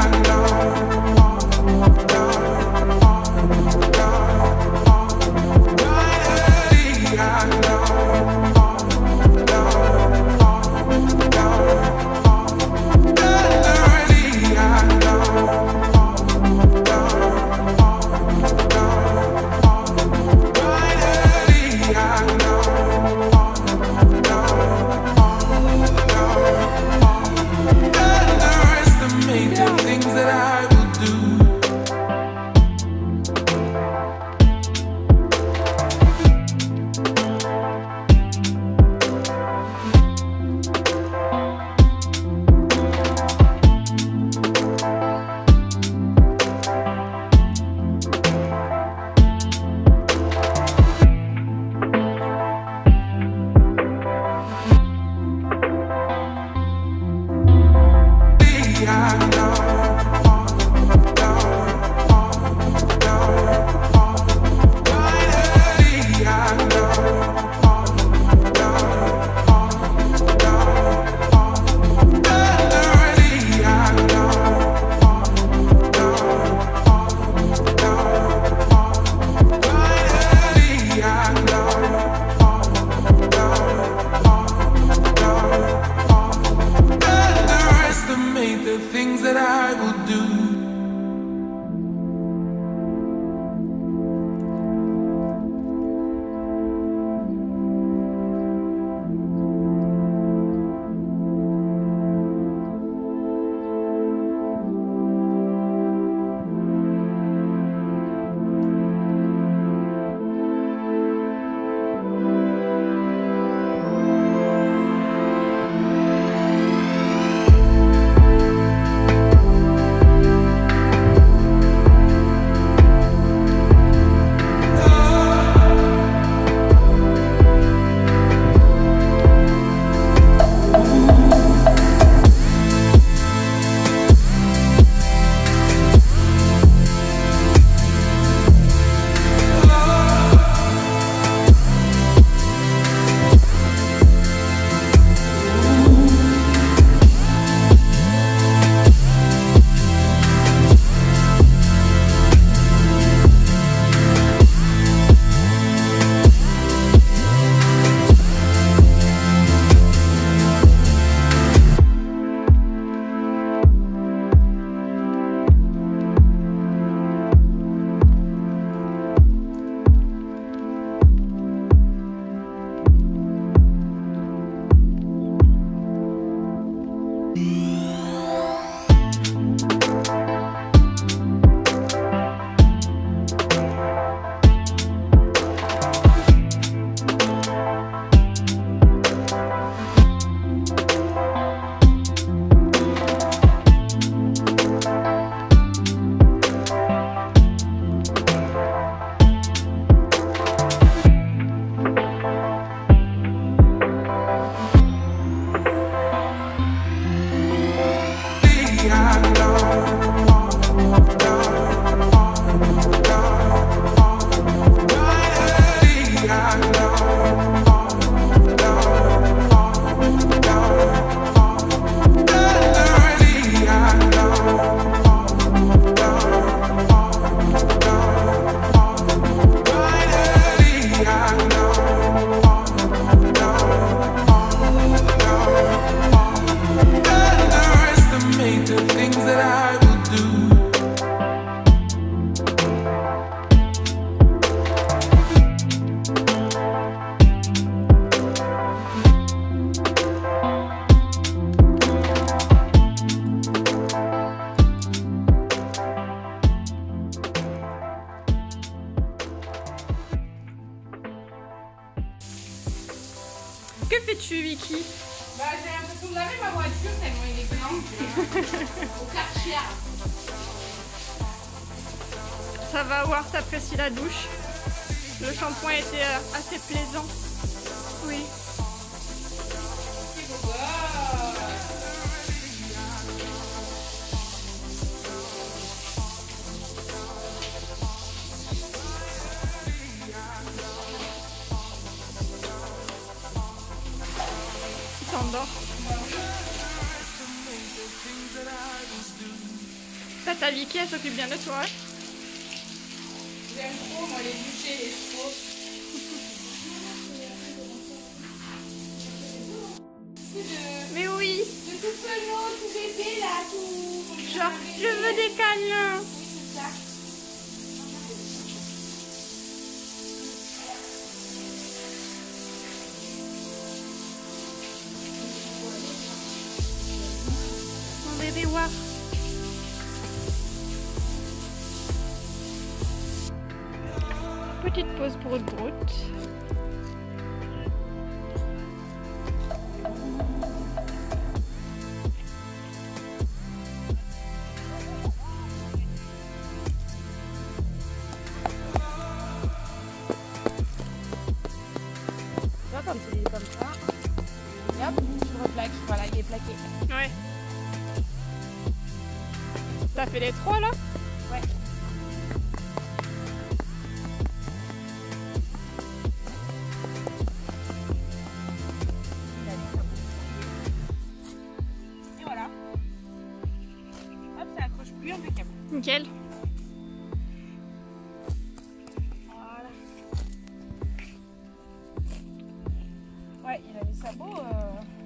Que fais-tu, Vicky? Bah, j'ai l'impression de laver ma voiture tellement il est blanc. Au Karcher. Ça va voir, t'apprécies la douche. Le shampoing était assez plaisant. Oui. Il s'endort. ta Vicky, elle s'occupe bien de toi. J'aime trop, moi, les bouchers, les chevaux. Mais oui. De tout penaud, tout bébé, là, tout... Genre, je veux des câlins. Oui, c'est ça. Mon bébé voir. Petite pause pour une broute. Comme c'est comme ça. Et hop, je replaque. Voilà, il est plaqué. Ouais. T'as fait les 3 là? Ouais. Et voilà. Hop, ça accroche plus, impeccable. Nickel. Voilà. Ouais, il a les sabots.